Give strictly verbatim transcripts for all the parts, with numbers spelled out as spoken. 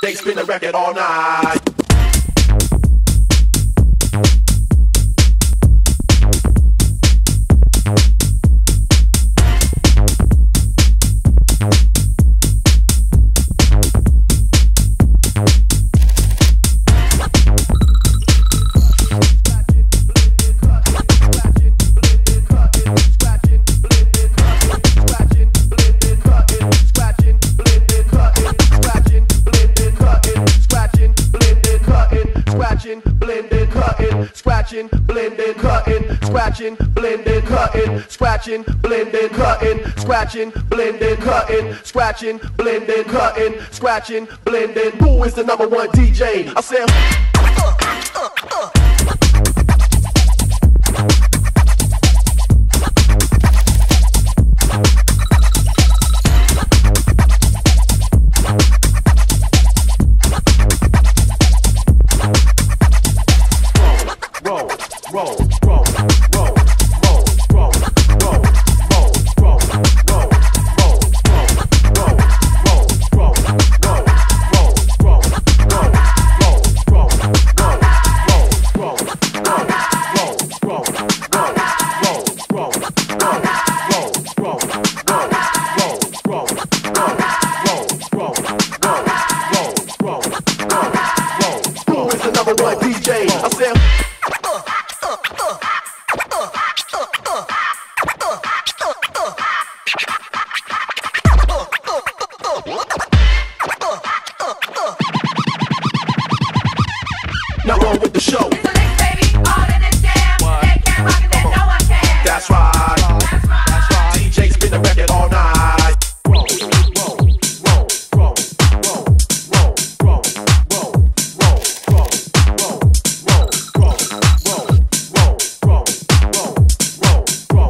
They spin the record all night. Scratching, blending, cutting, scratching, blending, cutting, scratching, blending, cutting, scratching, blending, cutting, scratching, blending, cutting, scratching, blending. Who is the number one D J? I said. Now on with the show. It's a mix, baby, all in this jam. What? They can't rock it, then no one can. That's right. That's right. That's right. D J spin the record all night. Roll, roll, roll, roll, roll, roll, roll, roll, roll, roll, roll, roll, roll, roll, roll, roll, roll, roll, roll,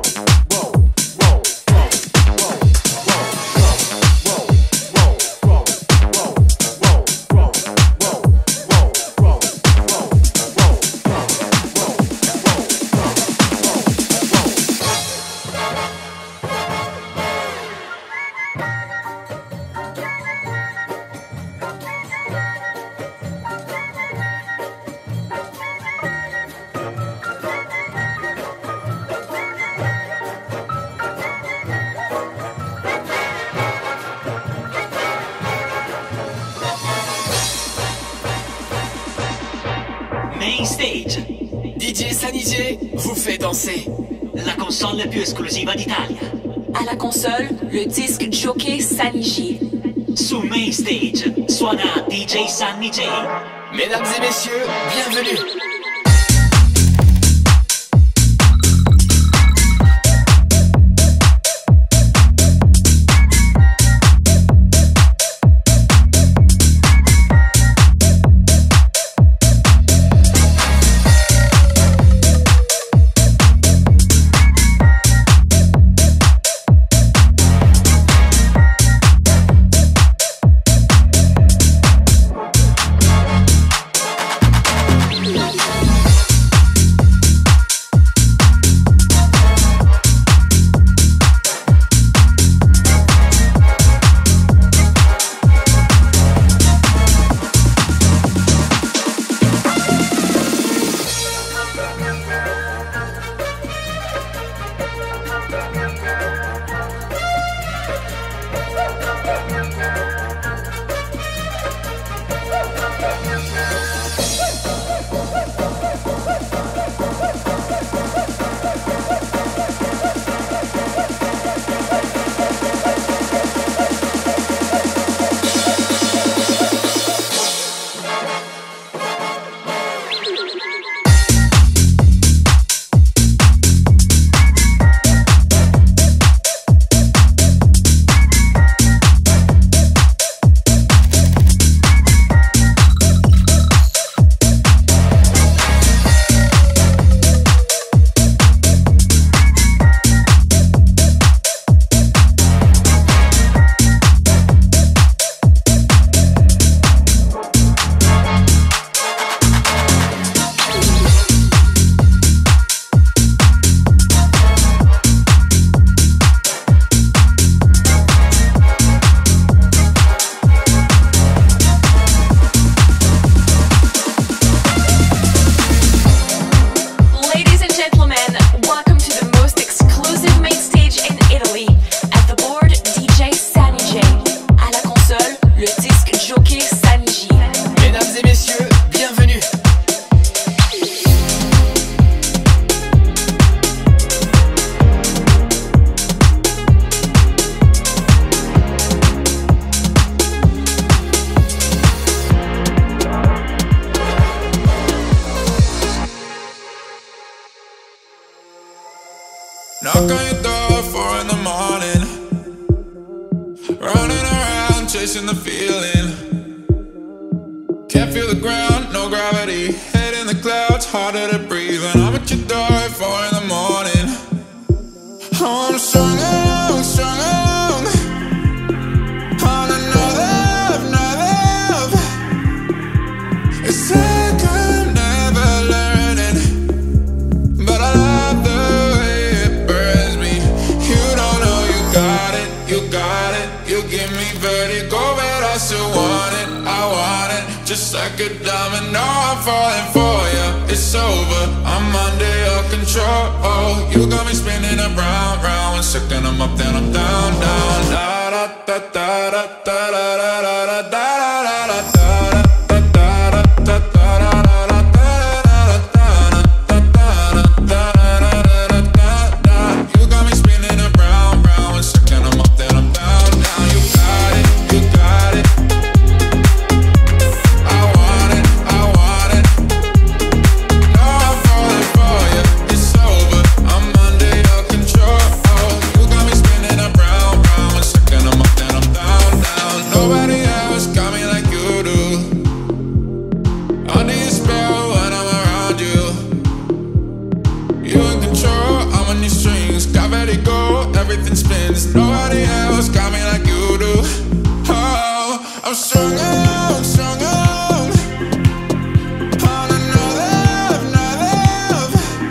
Main Stage. D J Sunny J vous fait danser. La console più esclusiva d'Italia. À la console, le disque jockey Sunny J. Su Main Stage suona D J Sunny J. Mesdames et messieurs, bienvenue. Knock on your door, four in the morning. Running around, chasing the feeling. Can't feel the ground, no gravity. Head in the clouds, harder to breathe. And I'm at your door at four in the morning. Oh, I'm strung along, strung along on another, another. It's like I'm never learning, but I love the way it burns me. You don't know you got it, you got it. You give me vertigo, but I still want it, I want it. Just like a diamond, no, I'm falling for you. It's over, I'm under your control. Oh, you got me spinning around, round. One second I'm up, then I'm down, down. Da da da da da da da da da da da da da. Nobody else got me like you do. Oh, I'm strung along, strung along on another, another.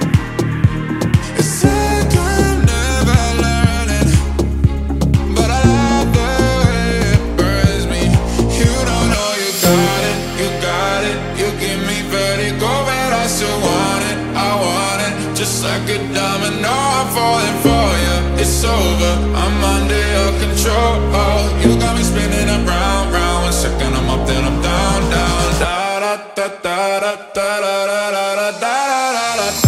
It's like I'm never learning, but I love the way it burns me. You don't know you got it, you got it. You give me vertigo, but I still want it, I want it. Just like a diamond, no, I'm falling for you. It's over, I'm under your control. Oh, you got me spinning around, round. One second I'm up, then I'm down, down. Da da da da da da da da da da da da.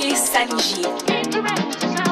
Jockey Saniji.